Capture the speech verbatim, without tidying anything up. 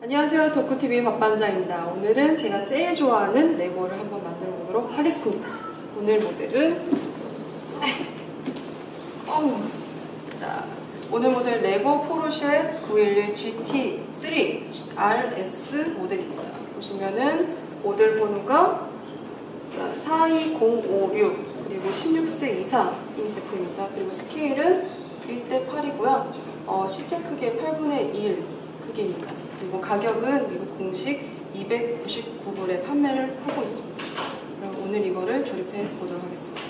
안녕하세요. 덕후티비 박반장입니다. 오늘은 제가 제일 좋아하는 레고를 한번 만들어 보도록 하겠습니다. 자, 오늘 모델은 어우. 자, 오늘 모델 레고 포르쉐 구백십일 지티 쓰리 알에스 모델입니다. 보시면은 모델 번호가 사이공오육 그리고 십육 세 이상인 제품입니다. 그리고 스케일은 일 대 팔이고요. 어, 실제 크기의 팔분의 일 크기입니다. 그리고 가격은 미국 공식 이백구십구 불에 판매를 하고 있습니다. 그럼 오늘 이거를 조립해 보도록 하겠습니다.